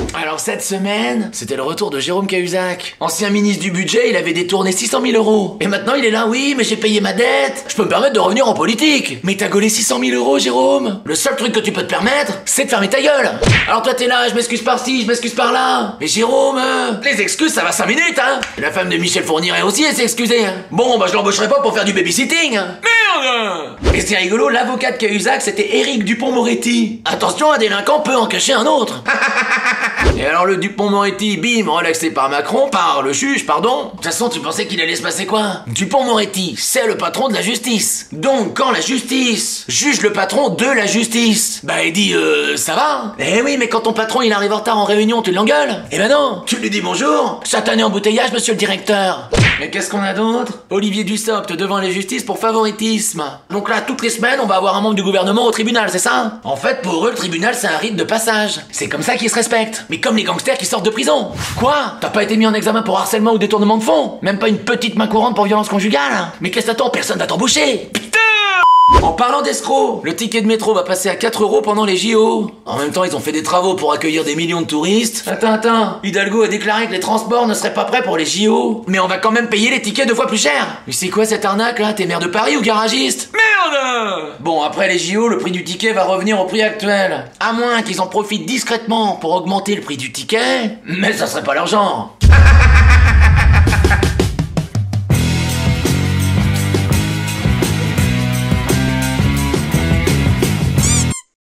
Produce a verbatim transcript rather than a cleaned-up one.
Alors cette semaine, c'était le retour de Jérôme Cahuzac. Ancien ministre du budget, il avait détourné six cent mille euros. Et maintenant il est là, oui, mais j'ai payé ma dette. Je peux me permettre de revenir en politique. Mais t'as gaulé six cent mille euros, Jérôme. Le seul truc que tu peux te permettre, c'est de fermer ta gueule. Alors toi t'es là, je m'excuse par-ci, je m'excuse par-là. Mais Jérôme, euh, les excuses ça va cinq minutes, hein. Et la femme de Michel Fourniret aussi, elle s'est excusée, hein. Bon, bah je l'embaucherai pas pour faire du babysitting. Merde. Et c'est rigolo, l'avocat de Cahuzac, c'était Éric Dupond-Moretti. Attention, un délinquant peut en cacher un autre. Et alors le Dupond-Moretti, bim, relaxé par Macron, par le juge, pardon. De toute façon, tu pensais qu'il allait se passer quoi? Dupond-Moretti, c'est le patron de la justice. Donc, quand la justice juge le patron de la justice, bah il dit, euh, ça va? Eh oui, mais quand ton patron il arrive en retard en réunion, tu l'engueules? Eh ben non, tu lui dis bonjour, satané embouteillage, monsieur le directeur. Mais qu'est-ce qu'on a d'autre? Olivier Dussopt devant les justices pour favoritisme. Donc là, toutes les semaines, on va avoir un membre du gouvernement au tribunal, c'est ça? En fait, pour eux, le tribunal, c'est un rite de passage. C'est comme ça qu'ils se respectent. Mais comme les gangsters qui sortent de prison. Quoi? T'as pas été mis en examen pour harcèlement ou détournement de fonds? Même pas une petite main courante pour violence conjugale? Mais qu'est-ce que t'attends? Personne va t'embaucher. Putain! En parlant d'escrocs, le ticket de métro va passer à quatre euros pendant les J O. En même temps, ils ont fait des travaux pour accueillir des millions de touristes. Attends, attends, Hidalgo a déclaré que les transports ne seraient pas prêts pour les J O. Mais on va quand même payer les tickets deux fois plus cher. Mais c'est quoi cette arnaque là? T'es maire de Paris ou garagiste? Merde! Bon, après les J O, le prix du ticket va revenir au prix actuel. À moins qu'ils en profitent discrètement pour augmenter le prix du ticket. Mais ça serait pas leur genre.